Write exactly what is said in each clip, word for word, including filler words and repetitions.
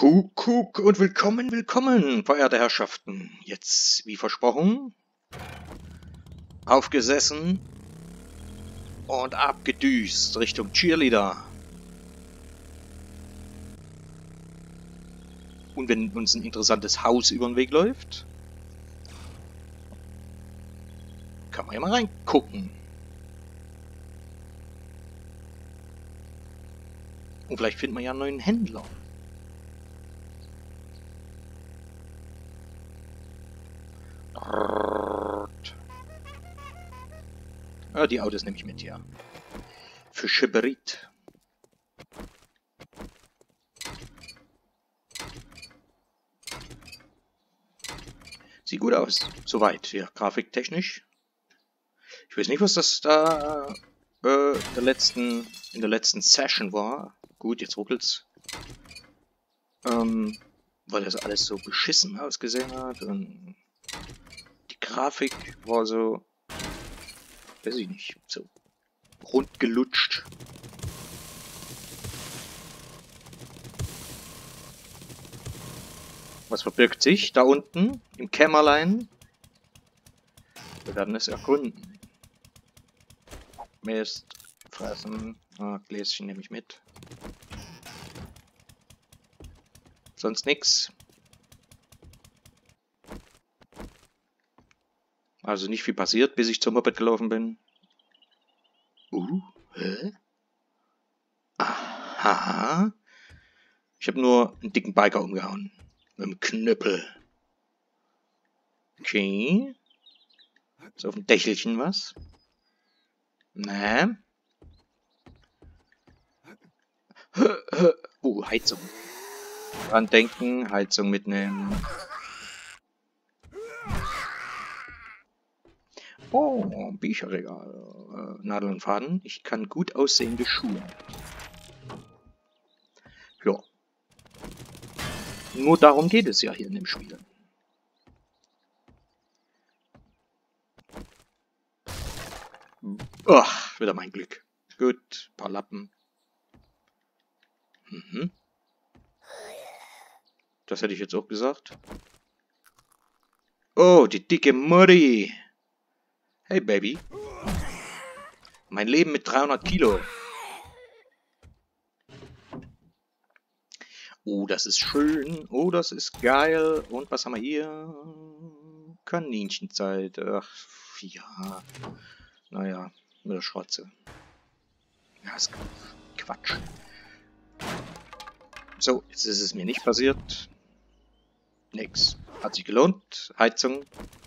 Kuckuck und willkommen, willkommen, verehrte Herrschaften. Jetzt, wie versprochen, aufgesessen und abgedüst Richtung Cheerleader. Und wenn uns ein interessantes Haus über den Weg läuft, kann man ja mal reingucken. Und vielleicht findet man ja einen neuen Händler. Ja, die Autos nehme ich mit, ja. Für Schipperit. Sieht gut aus. Soweit, ja, grafiktechnisch. Ich weiß nicht, was das da äh, der letzten, in der letzten Session war. Gut, jetzt ruckelt's. Ähm, weil das alles so beschissen ausgesehen hat. Und die Grafik war so, weiß ich nicht, so rund gelutscht. Was verbirgt sich da unten im Kämmerlein? Wir werden es erkunden. Mist, fressen. Ah, Gläschen nehme ich mit. Sonst nix. Also nicht viel passiert, bis ich zum Moped gelaufen bin. Uh, hä? Aha. Ich habe nur einen dicken Biker umgehauen. Mit dem Knüppel. Okay. Ist auf dem Dächelchen was? Ne? Uh, Heizung. Dran denken, Heizung mitnehmen. Oh, Bücherregal. Äh, Nadel und Faden. Ich kann gut aussehende Schuhe. Ja. Nur darum geht es ja hier in dem Spiel. Ach, wieder mein Glück. Gut, paar Lappen. Mhm. Das hätte ich jetzt auch gesagt. Oh, die dicke Mutti. Hey, Baby. Mein Leben mit dreihundert Kilo. Oh, das ist schön. Oh, das ist geil. Und was haben wir hier? Kaninchenzeit. Ach, ja. Naja, mit der Schrotze. Ja, ist Quatsch. So, jetzt ist es mir nicht passiert. Nix. Hat sich gelohnt. Heizung.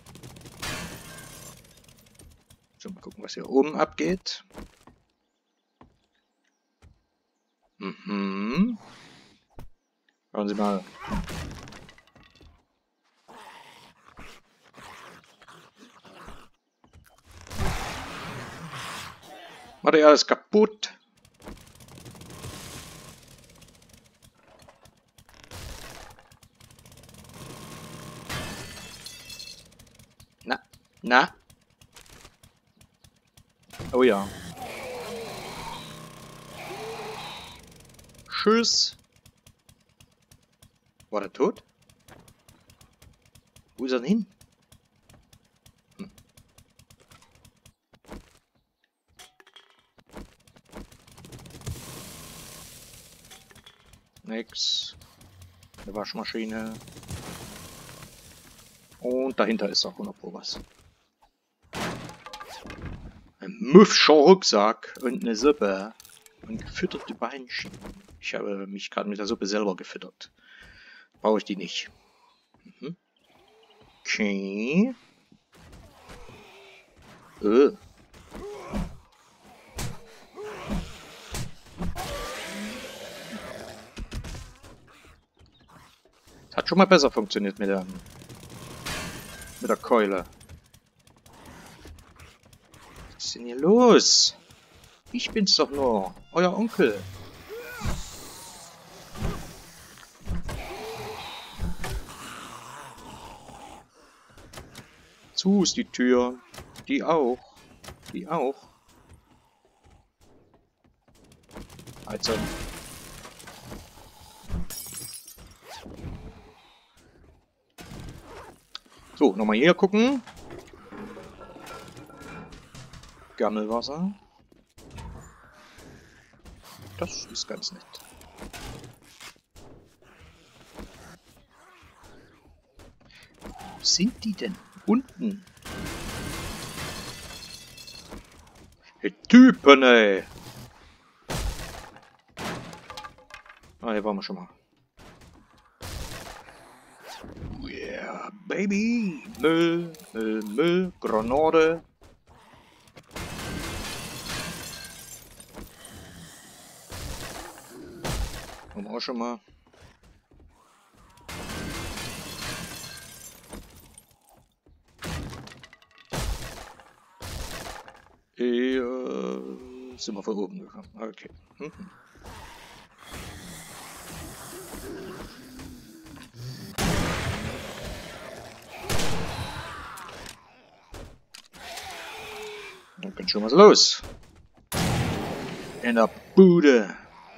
So, mal gucken, was hier oben abgeht. Mhm. Schauen Sie mal. Material ist kaputt. Na, na. Oh ja. Tschüss. War der tot? Wo ist er denn hin? Hm. Nix. Eine Waschmaschine. Und dahinter ist auch hundert Pro was. Ein Müffscher Rucksack und eine Suppe. Und gefütterte Beinchen. Ich habe mich gerade mit der Suppe selber gefüttert. Brauche ich die nicht. Mhm. Okay. Äh. Hat schon mal besser funktioniert mit der, mit der Keule. Was ist denn hier los? Ich bin's doch nur, euer Onkel. Zu ist die Tür. Die auch. Die auch. Heizung. So, nochmal hier gucken. Gammelwasser. Das ist ganz nett. Wo sind die denn? Unten. Hey, Typen, ey. Ah, hier waren wir schon mal. Yeah, baby. Müll, Müll, Müll, Granate. Haben wir auch schon mal. Hier sind wir von oben gekommen. Okay. Mhm. Dann kann schon was los. In der Bude.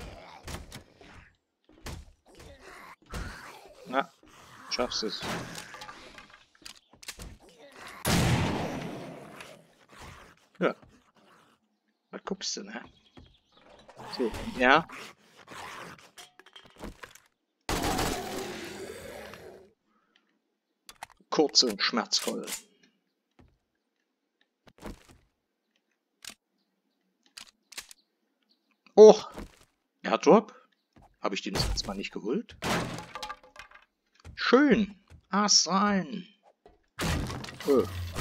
Na, schaffst es. Ja. Was guckst du, ne? So, ja. Kurz und schmerzvoll. Oh, Airdrop. Habe ich den jetzt mal nicht geholt? Schön. Ass rein. Oh.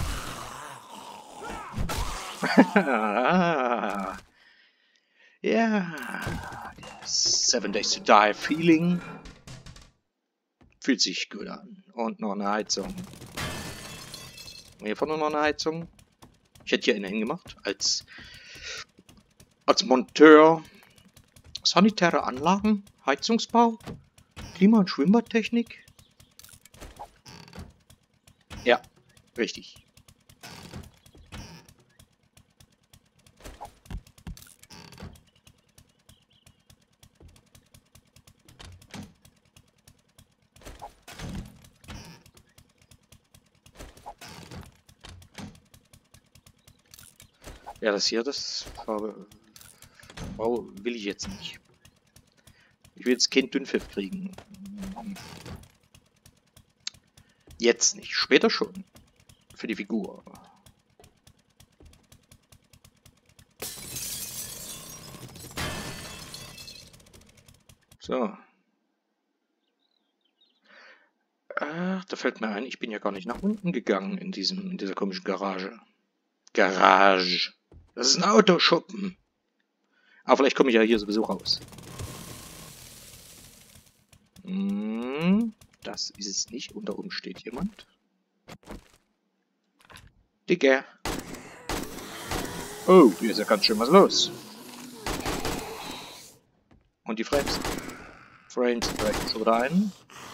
Ja. Seven Days to Die Feeling. Fühlt sich gut an. Und noch eine Heizung. Hier vorne noch eine Heizung. Ich hätte hier eine hingemacht. Als, als Monteur. Sanitäre Anlagen. Heizungsbau. Klima- und Schwimmbadtechnik. Ja, richtig. Ja, das hier, das oh, will ich jetzt nicht. Ich will jetzt kein Dünnpfiff kriegen. Jetzt nicht, später schon. Für die Figur. So. Ach, da fällt mir ein, ich bin ja gar nicht nach unten gegangen in diesem, in dieser komischen Garage. Garage. Das ist ein Autoschuppen. Aber vielleicht komme ich ja hier sowieso raus. Hm, das ist es nicht. Unter uns steht jemand. Digga. Oh, hier ist ja ganz schön was los. Und die Frames. Frames direkt schon rein.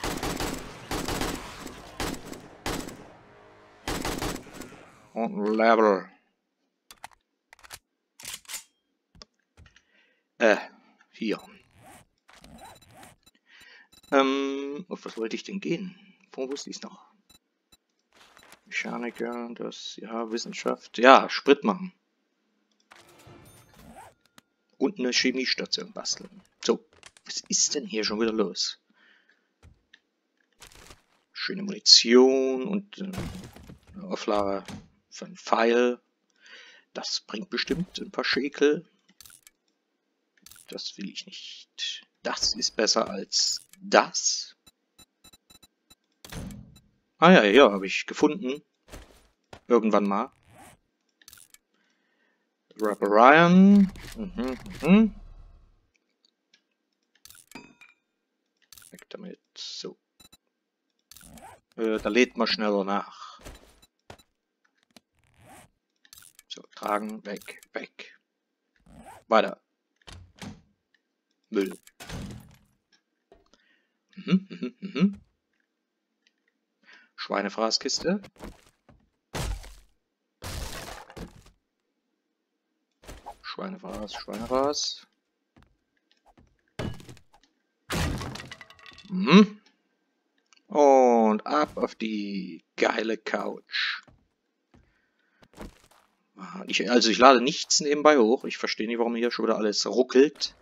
Und ein Level. Äh, hier. Ähm, auf was wollte ich denn gehen? Wo wusste ich es noch? Mechaniker, das, ja, Wissenschaft. Ja, Sprit machen. Und eine Chemiestation basteln. So, was ist denn hier schon wieder los? Schöne Munition und äh, eine Auflage von Pfeil. Das bringt bestimmt ein paar Schäkel. Das will ich nicht. Das ist besser als das. Ah ja, ja, habe ich gefunden. Irgendwann mal. Rapper Ryan. Mhm, mhm. Weg damit. So. Äh, da lädt man schneller nach. So, tragen, weg, weg. Weiter. Müll. Mhm, mhm, mhm. Schweinefraßkiste. Schweinefraß, Schweinefraß. Mhm. Und Ab auf die geile Couch. Ich, also ich lade nichts nebenbei hoch. Ich verstehe nicht, warum hier schon wieder alles ruckelt.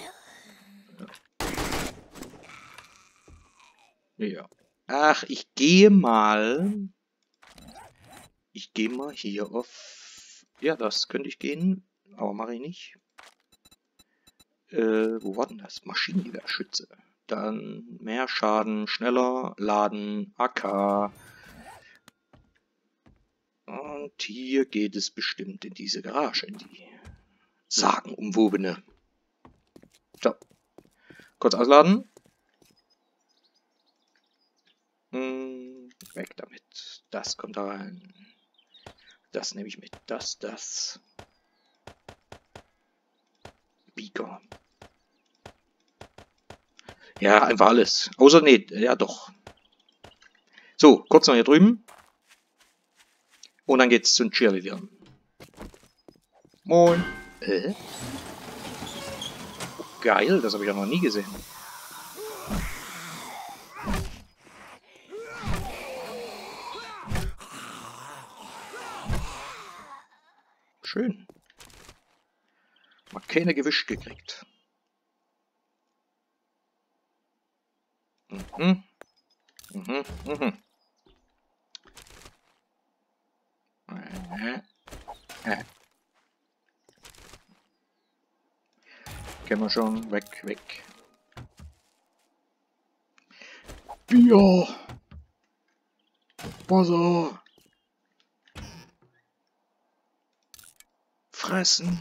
Ja. Ach, ich gehe mal... Ich gehe mal hier auf... Ja, das könnte ich gehen, aber mache ich nicht. Äh, wo war denn das? Maschinengewehrschütze. Dann mehr Schaden, schneller laden, A K. Und hier geht es bestimmt in diese Garage, in die sagenumwobene. So. Kurz ausladen. Hm, weg damit. Das kommt da rein. Das nehme ich mit. Das, das. Beaker. Ja, einfach alles. Außer, nee, ja doch. So, kurz noch hier drüben. Und dann geht's zum Cheerleadern. Moin. Äh? Oh, geil, das habe ich ja noch nie gesehen. Schön. Mal keine gewischt gekriegt. Mhm. Mhm. Mhm. Äh. Äh. Kennen wir schon. Weg, weg. Bier. Wasser. Fressen.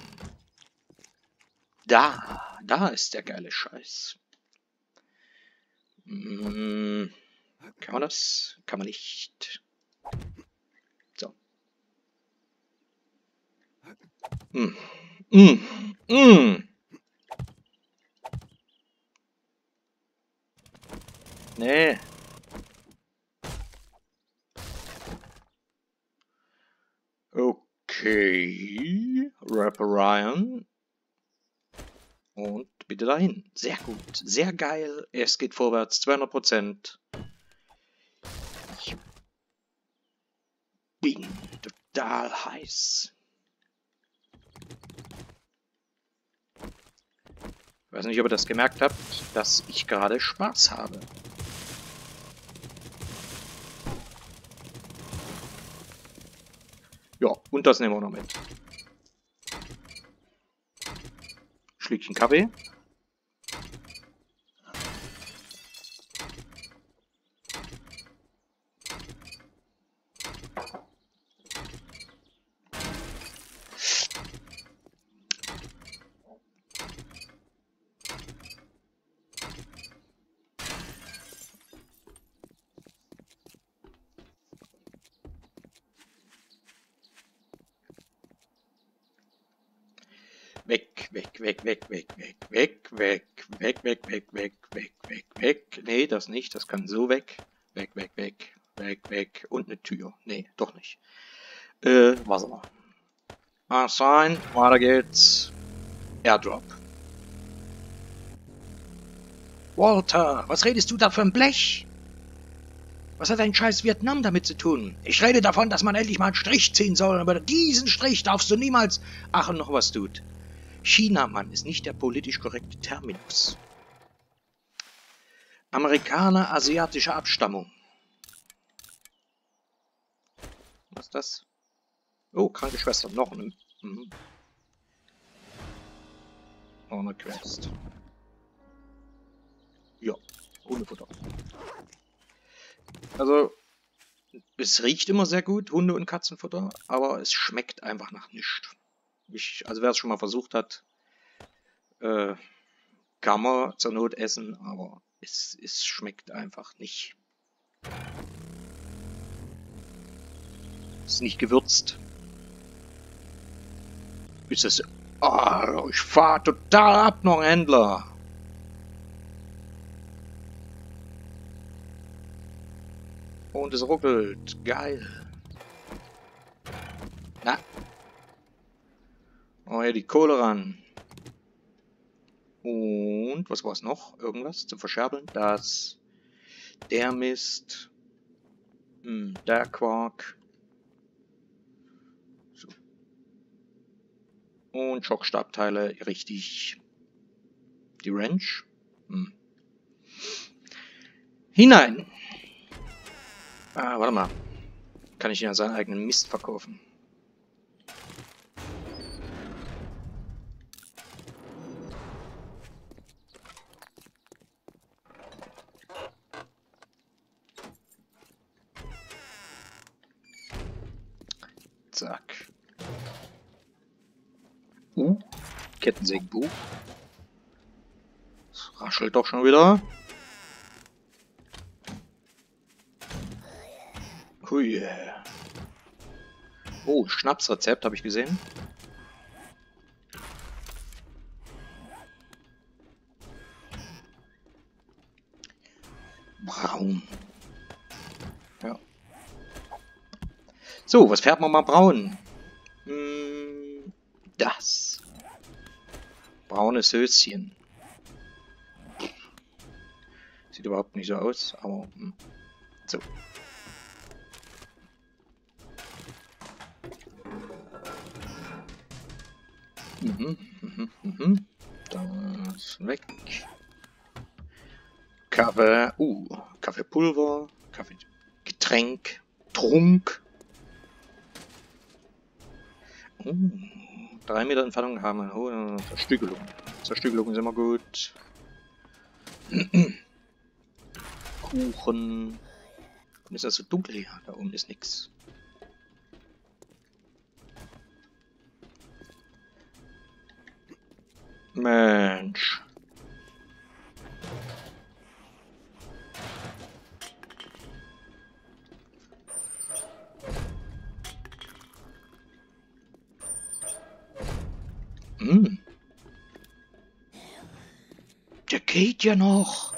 Da. Da ist der geile Scheiß. Hm. Kann man das? Kann man nicht. So. Hm. Hm. Hm. Nee. Okay. Rapper Ryan. Und bitte dahin. Sehr gut. Sehr geil. Es geht vorwärts. zweihundert Prozent. Ich bin total heiß. Ich weiß nicht, ob ihr das gemerkt habt, dass ich gerade Spaß habe. Ja, und das nehmen wir noch mit. Schlückchen Kaffee. Weg, weg, weg, weg, weg, weg, weg, weg, weg, weg, weg, weg, weg, weg, weg. Nee, das nicht. Das kann so weg. Weg, weg, weg, weg, weg. Und eine Tür. Nee, doch nicht. Äh, Wasser. Assign, weiter geht's. Airdrop. Walter, was redest du da für ein Blech? Was hat ein scheiß Vietnam damit zu tun? Ich rede davon, dass man endlich mal einen Strich ziehen soll, aber diesen Strich darfst du niemals... Ach, und noch was tut. China, Mann, ist nicht der politisch korrekte Terminus. Amerikaner asiatischer Abstammung. Was ist das? Oh, kranke Schwester, noch eine. Mhm. Noch eine Quest. Ja, Hundefutter. Also, es riecht immer sehr gut, Hunde- und Katzenfutter, aber es schmeckt einfach nach nichts. Ich, also wer es schon mal versucht hat, äh, kann man zur Not essen, aber es, es schmeckt einfach nicht. Ist nicht gewürzt. Ist es... Oh, ich fahr total ab, noch ein Händler. Und es ruckelt. Geil. Na. Oh, hier die Kohle ran. Und was war es noch? Irgendwas zum Verscherbeln? Das. Der Mist. Hm, der Quark. So. Und Schockstabteile, richtig. Die Wrench. Hm. Hinein! Ah, warte mal. Kann ich ja seinen eigenen Mist verkaufen. Zack. Uh, Kettensägenbuch. Das raschelt doch schon wieder. Hui. Oh, Schnapsrezept habe ich gesehen. Braun. Ja. So, was färbt man mal braun? Hm, das. Braunes Höschen. Sieht überhaupt nicht so aus, aber hm. So. Mhm, mhm, mhm. Das weg. Kaffee, uh, Kaffeepulver, Kaffeegetränk, Trunk. Uh, drei Meter Entfernung haben wir. Oh, Zerstückelung. Zerstückelung ist immer gut. Kuchen. Und ist das so dunkel hier? Da oben ist nichts. Mensch. Hm. Der geht ja noch.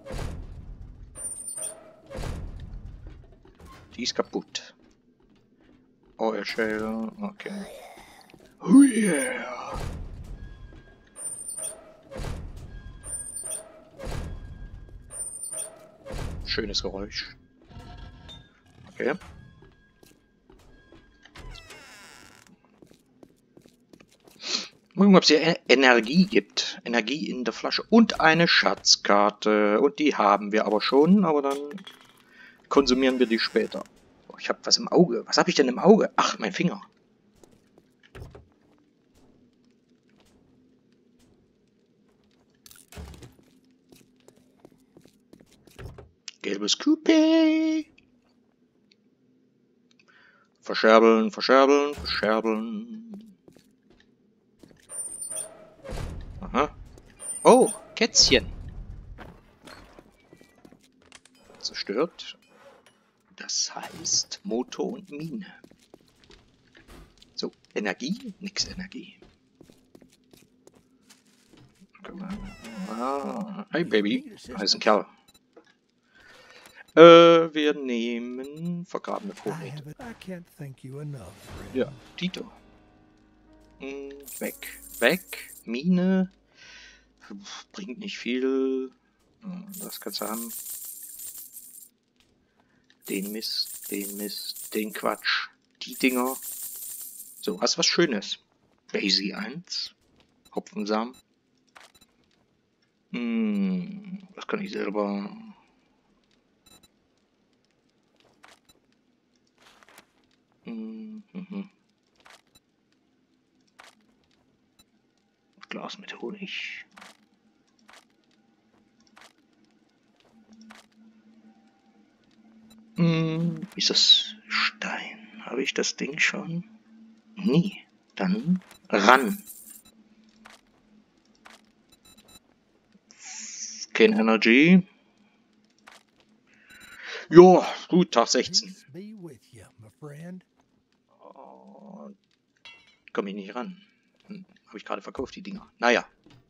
Die ist kaputt. Oil Shale, okay. Oh yeah. Schönes Geräusch. Okay. Mal gucken, ob es hier Energie gibt. Energie in der Flasche. Und eine Schatzkarte. Und die haben wir aber schon, aber dann konsumieren wir die später. Oh, ich habe was im Auge. Was habe ich denn im Auge? Ach, mein Finger. Gelbes Coupé. Verscherbeln, verscherbeln, verscherbeln. Aha. Oh, Kätzchen. Zerstört. Das heißt Motor und Mine. So, Energie? Nix Energie. Ah, hey Baby. Da ist ein Kerl. Äh, wir nehmen vergrabene Vorräte. Ja, Tito. Hm, weg. Weg. Mine. Bringt nicht viel. Das kannst du haben. Den Mist, den Mist, den Quatsch. Die Dinger. So, hast was Schönes. Daisy eins. Hopfensamen. Hm, das kann ich selber... Mhm. Glas mit Honig. Hm, ist das Stein? Habe ich das Ding schon? Nie. Dann ran. Kein Energy. Ja, gut, Tag sechzehn. Oh, komme ich nicht ran. Hm, habe ich gerade verkauft, die Dinger. Naja.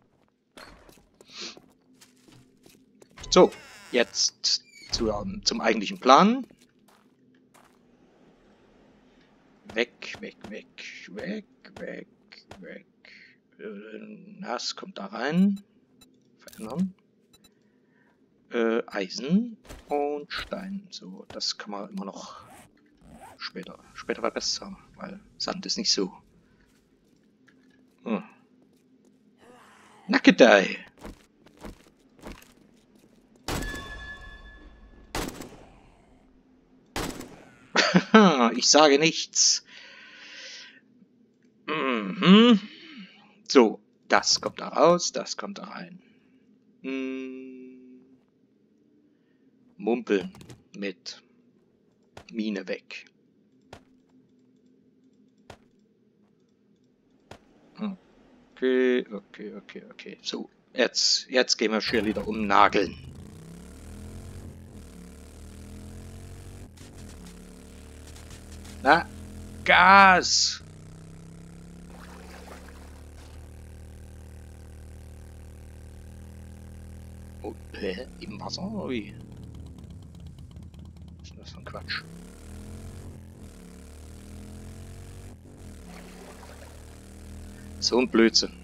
So, jetzt zu, um, zum eigentlichen Plan. Weg, weg, weg, weg, weg, weg. Das kommt da rein. Verändern. äh, Eisen und Stein. So, das kann man immer noch später. Später war besser, weil Sand ist nicht so. Hm. Nackedei! Ich sage nichts. Mhm. So, das kommt da raus, das kommt da rein. Hm. Mumpeln mit Mine weg. Okay, okay, okay, okay. So, jetzt, jetzt gehen wir schon wieder um Nageln. Na, Gas! Oh, hä? Im Wasser oder wie? Was ist das für ein Quatsch? So ein Blödsinn.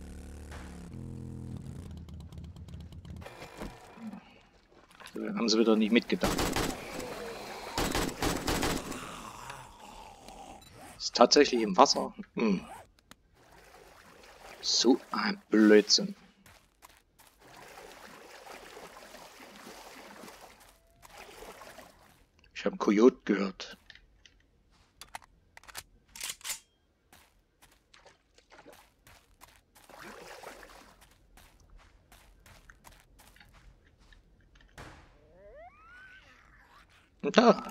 Da haben sie wieder nicht mitgedacht. Ist tatsächlich im Wasser. Hm. So ein Blödsinn. Ich habe einen Kojote gehört. Und da.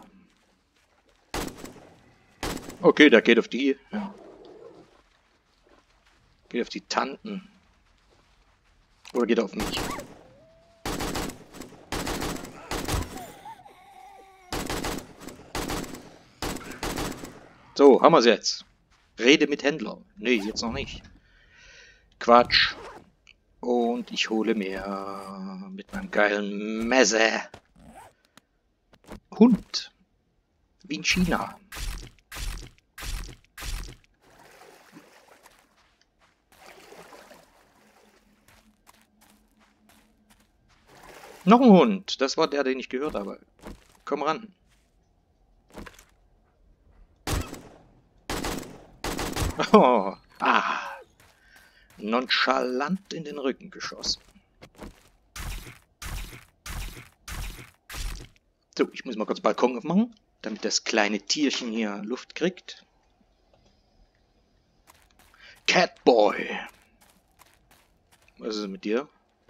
Okay, der geht auf die. Ja. Geht auf die Tanten. Oder geht er auf mich? So, haben wir es jetzt. Rede mit Händler. Nee, jetzt noch nicht. Quatsch. Und ich hole mir mit meinem geilen Messer Hund. Wie in China. Noch ein Hund. Das war der, den ich gehört habe. Komm ran. Oh, ah. Nonchalant in den Rücken geschossen. So, ich muss mal kurz Balkon aufmachen, damit das kleine Tierchen hier Luft kriegt. Catboy. Was ist es mit dir?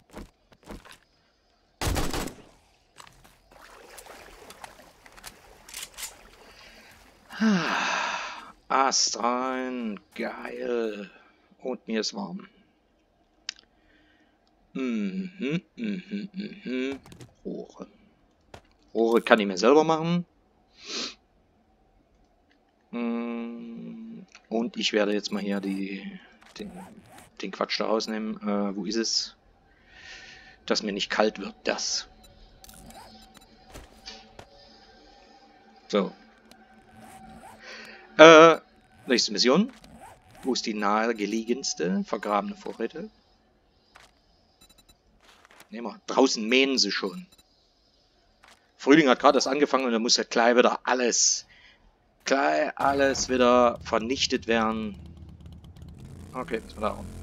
Ast rein, geil. Und mir ist warm. Mhm, mhm, mhm. Rohre. Rohre kann ich mir selber machen. Und ich werde jetzt mal hier die, den, den Quatsch da rausnehmen. Äh, wo ist es? Dass mir nicht kalt wird. Das. So. Äh, nächste Mission. Wo ist die nahegelegenste vergrabene Vorräte? Nehmen wir. Draußen mähen sie schon. Frühling hat gerade erst angefangen und da muss ja gleich wieder alles, gleich alles wieder vernichtet werden. Okay, das war da auch.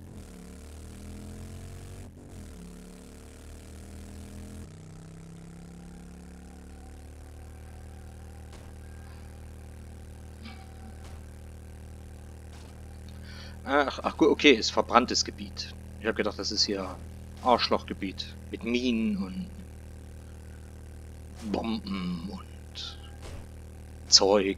Ach, ach gut, okay, ist verbranntes Gebiet. Ich habe gedacht, das ist hier Arschlochgebiet mit Minen und Bomben und Zeug.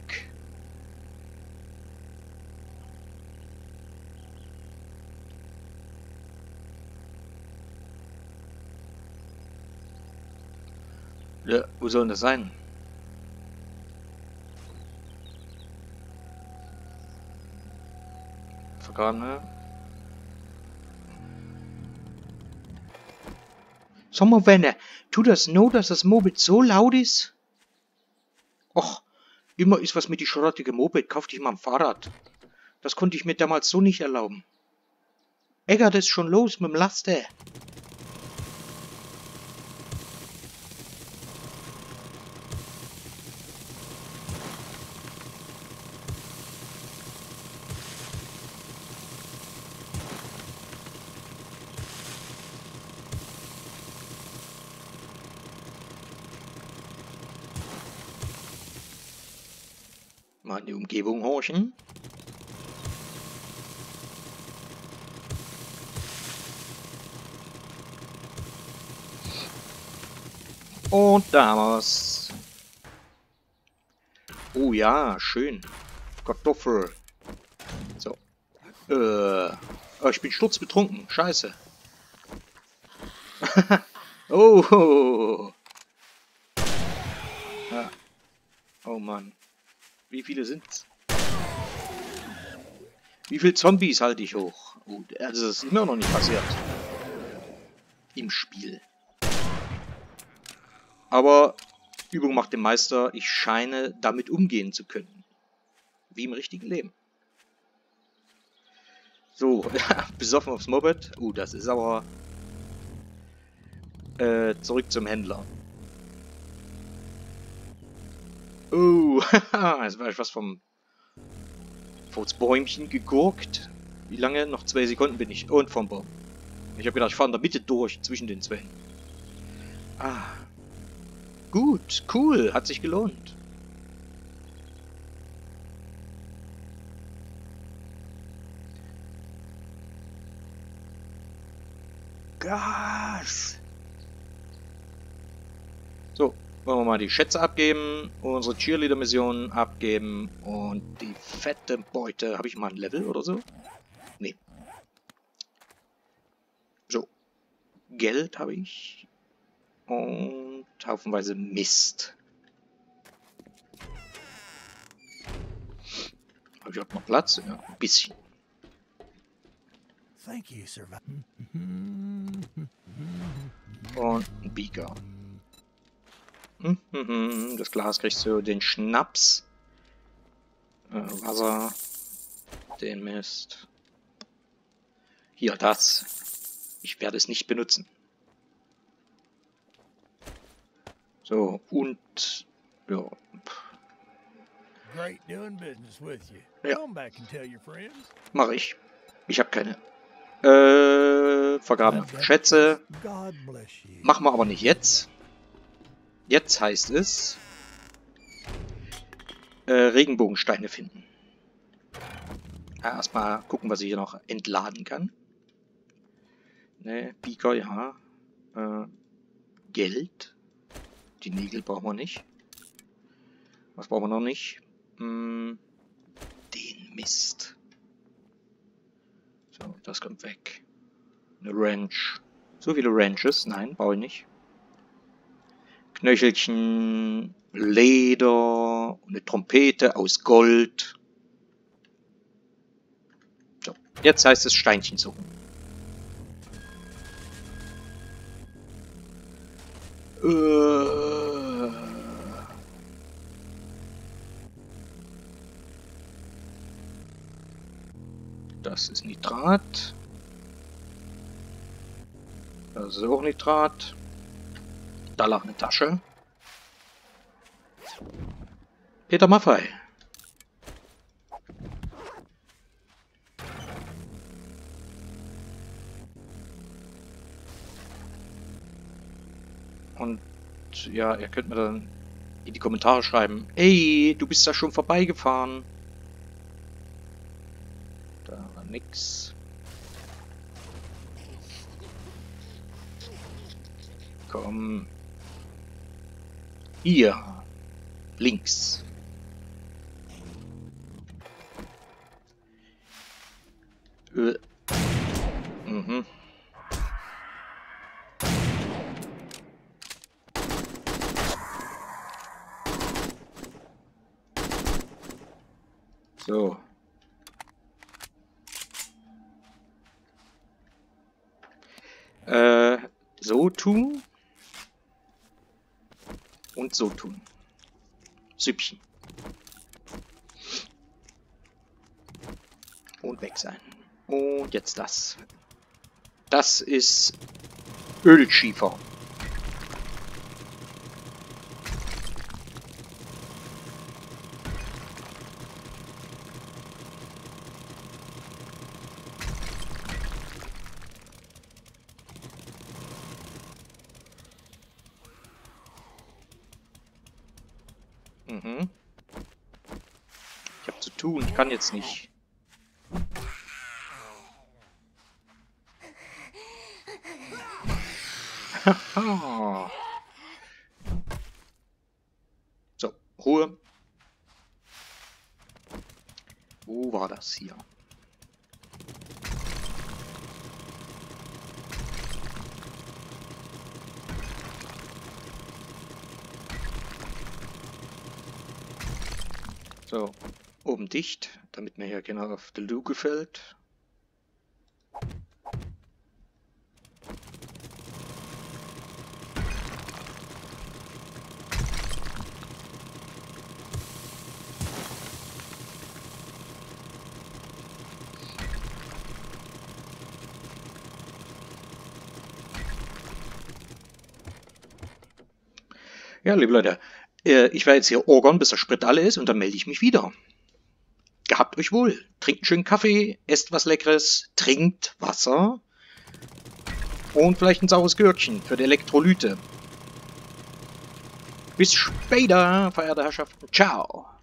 Ja, wo soll denn das sein? Vergrabene. Sag mal, Werner, tut das nur, dass das Moped so laut ist? Och, immer ist was mit die schrottige Moped, kauf dich mal ein Fahrrad. Das konnte ich mir damals so nicht erlauben. Eggert ist schon los mit dem Laster. Mal in die Umgebung horchen. Und da haben wir's. Oh ja, schön. Kartoffel. So. Äh. Oh, ich bin sturzbetrunken. Scheiße. Oh. Ja. Oh Mann. Wie viele sind's? Wie viele Zombies halte ich hoch? Oh, also das ist immer noch nicht passiert. Im Spiel. Aber Übung macht den Meister. Ich scheine damit umgehen zu können. Wie im richtigen Leben. So, besoffen aufs Moped. Uh, das ist aber... Äh, zurück zum Händler. Oh, jetzt war ich was vom... Vors Bäumchen gegurkt. Wie lange? Noch zwei Sekunden bin ich. Und vom Baum. Ich habe gedacht, ich fahre in der Mitte durch, zwischen den zwei. Ah. Gut, cool, hat sich gelohnt. Gas! So, wollen wir mal die Schätze abgeben, unsere Cheerleader-Mission abgeben und die fette Beute. Habe ich mal ein Level oder so? Nee. So. Geld habe ich. Und haufenweise Mist. Habe ich auch noch Platz? Ja, ein bisschen. Thank you, sir. Und ein Beaker. Das Glas kriegst du, den Schnaps. Äh, Wasser. Den Mist. Hier, das. Ich werde es nicht benutzen. So, und... Ja. Great doing business with you. Ja. Come back and tell your friends. Mach ich. Ich habe keine. Äh, vergrabene Schätze. God bless you. Machen wir aber nicht jetzt. Jetzt heißt es... Äh, Regenbogensteine finden. Ja, erstmal gucken, was ich hier noch entladen kann. Ne, Beaker, ja. Äh, Geld. Die Nägel brauchen wir nicht. Was brauchen wir noch nicht? Hm, den Mist. So, das kommt weg. Eine Ranch. So viele Ranches? Nein, brauche ich nicht. Knöchelchen, Leder, eine Trompete aus Gold. So, jetzt heißt es Steinchen suchen. Äh. Das ist Nitrat. Das ist auch Nitrat. Da lag eine Tasche. Peter Maffei. Und ja, ihr könnt mir dann in die Kommentare schreiben. Ey, du bist da schon vorbeigefahren. Da war nix. Komm. Hier. Links. Äh. Mhm. So. Äh, so tun. Und so tun. Süppchen. Und weg sein. Und jetzt das. Das ist Ölschiefer. Mhm. tun. Ich kann jetzt nicht. Haha. So, Ruhe. Wo war das hier? So, oben dicht, damit mir hier keiner auf die Luke fällt. Ja, liebe Leute, äh, ich werde jetzt hier orgern, bis der Sprit alle ist und dann melde ich mich wieder. Gehabt euch wohl. Trinkt einen schönen Kaffee, esst was Leckeres, trinkt Wasser und vielleicht ein saures Gürkchen für die Elektrolyte. Bis später, verehrte Herrschaften. Ciao.